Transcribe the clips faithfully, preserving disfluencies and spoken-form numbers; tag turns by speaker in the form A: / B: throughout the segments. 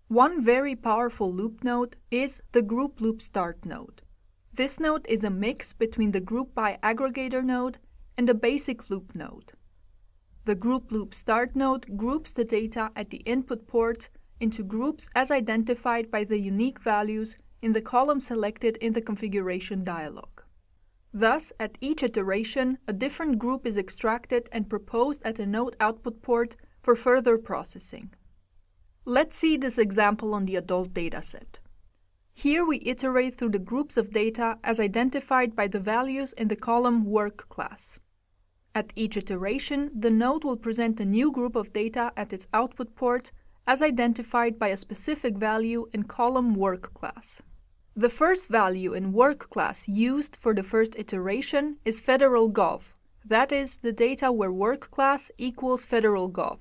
A: One very powerful loop node is the group loop start node. This node is a mix between the group by aggregator node and a basic loop node. The group loop start node groups the data at the input port into groups as identified by the unique values in the column selected in the configuration dialog. Thus, at each iteration, a different group is extracted and proposed at a node output port for further processing. Let's see this example on the adult dataset. Here we iterate through the groups of data as identified by the values in the column work class. At each iteration, the node will present a new group of data at its output port as identified by a specific value in column work class. The first value in work class used for the first iteration is federal gov, that is, the data where work class equals federal gov.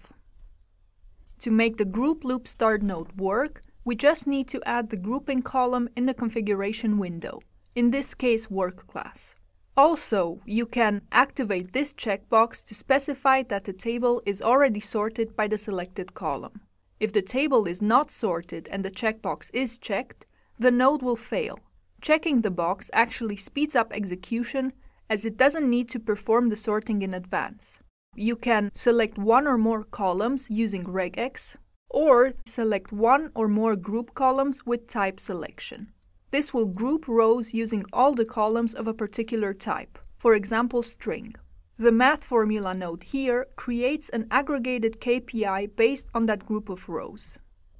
A: To make the group loop start node work, we just need to add the grouping column in the configuration window, in this case work class. Also, you can activate this checkbox to specify that the table is already sorted by the selected column. If the table is not sorted and the checkbox is checked, the node will fail. Checking the box actually speeds up execution as it doesn't need to perform the sorting in advance. You can select one or more columns using regex, or select one or more group columns with type selection. This will group rows using all the columns of a particular type, for example string. The math formula node here creates an aggregated K P I based on that group of rows.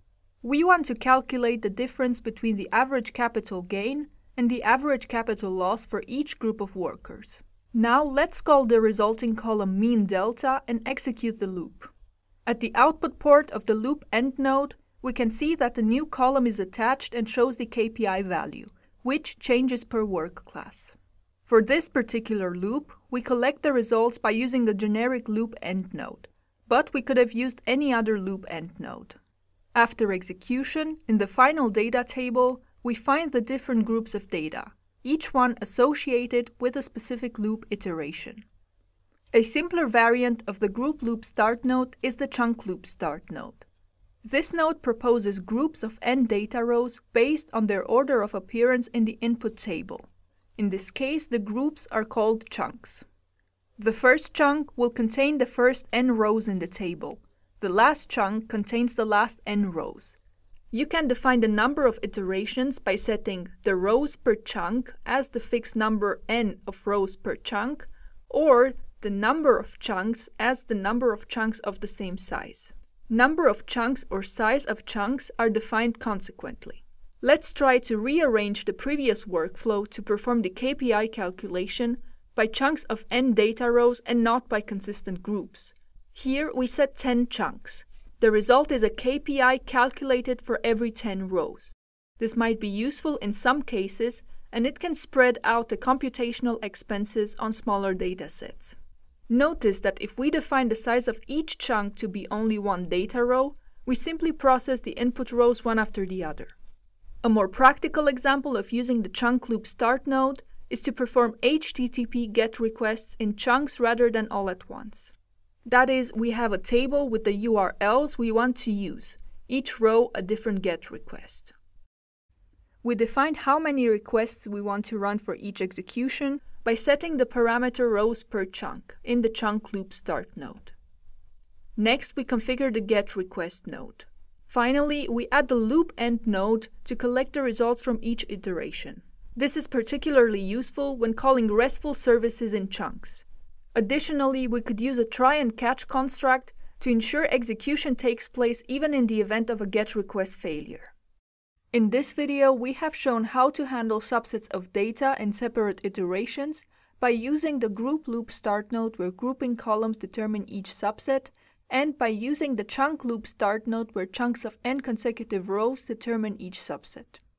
A: We want to calculate the difference between the average capital gain and the average capital loss for each group of workers. Now let's call the resulting column mean delta and execute the loop. At the output port of the loop end node, we can see that the new column is attached and shows the K P I value, which changes per work class. For this particular loop, we collect the results by using the generic loop end node, but we could have used any other loop end node. After execution, in the final data table, we find the different groups of data, each one associated with a specific loop iteration. A simpler variant of the group loop start node is the chunk loop start node. This node proposes groups of n data rows based on their order of appearance in the input table. In this case, the groups are called chunks. The first chunk will contain the first n rows in the table. The last chunk contains the last n rows. You can define the number of iterations by setting the rows per chunk as the fixed number n of rows per chunk, or the number of chunks as the number of chunks of the same size. Number of chunks or size of chunks are defined consequently. Let's try to rearrange the previous workflow to perform the K P I calculation by chunks of n data rows and not by consistent groups. Here we set ten chunks. The result is a K P I calculated for every ten rows. This might be useful in some cases, and it can spread out the computational expenses on smaller datasets. Notice that if we define the size of each chunk to be only one data row, we simply process the input rows one after the other. A more practical example of using the chunk loop start node is to perform H T T P GET requests in chunks rather than all at once. That is, we have a table with the U R Ls we want to use, each row a different GET request. We defined how many requests we want to run for each execution by setting the parameter rows per chunk in the chunk loop start node. Next, we configure the GET request node. Finally, we add the loop end node to collect the results from each iteration. This is particularly useful when calling RESTful services in chunks. Additionally, we could use a try and catch construct to ensure execution takes place even in the event of a GET request failure. In this video, we have shown how to handle subsets of data in separate iterations by using the group loop start node where grouping columns determine each subset, and by using the chunk loop start node where chunks of n consecutive rows determine each subset.